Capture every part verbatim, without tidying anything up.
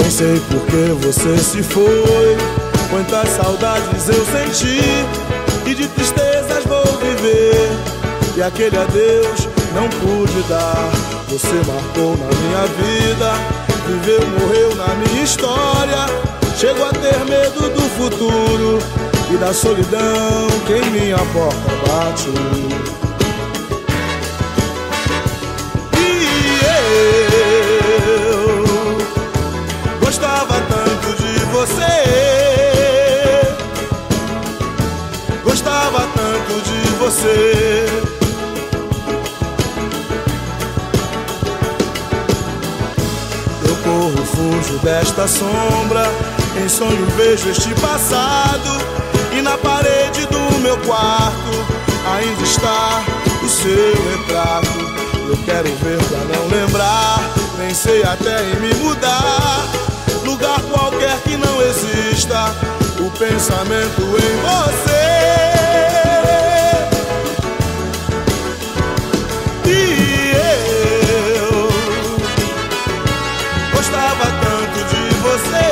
Não sei por que você se foi, quantas saudades eu senti, e de tristezas vou viver, e aquele adeus não pude dar. Você marcou na minha vida, viveu, morreu na minha história. Chego a ter medo do futuro e da solidão que em minha porta bate. E eu gostava tanto de você, gostava tanto de você. Eu corro, fujo desta sombra, em sonho vejo este passado, e na parede do meu quarto ainda está o seu retrato. Eu quero ver pra não lembrar, pensei até em me mudar, lugar qualquer que não exista o pensamento em você. E eu gostava tanto de você,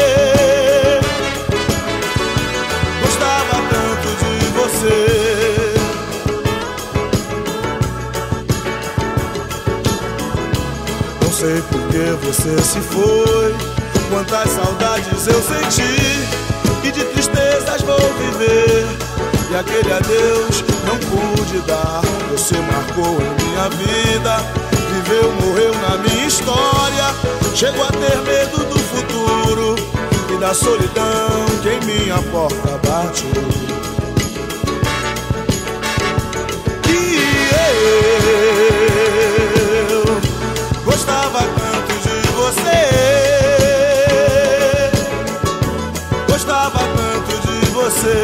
gostava tanto de você. Não sei por que você se foi, quantas saudades eu senti, e de tristezas vou viver, e aquele adeus não pude dar. Você marcou em minha vida, viveu, morreu na minha história. Chego a ter medo do futuro e da solidão que em minha porta bate. E eu gostava tanto de você, gostava tanto de você.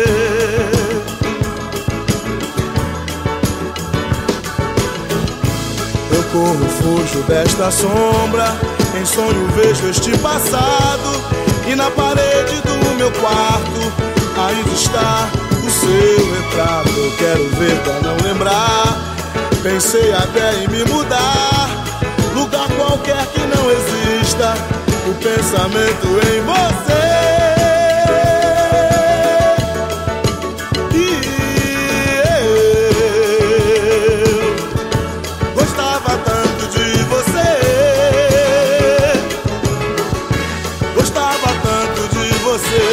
Eu corro, fujo desta sombra, em sonho vejo este passado, e na parede do meu quarto ainda está o seu retrato. Eu quero ver pra não lembrar, pensei até em me mudar, lugar qualquer que não exista o pensamento em você. Você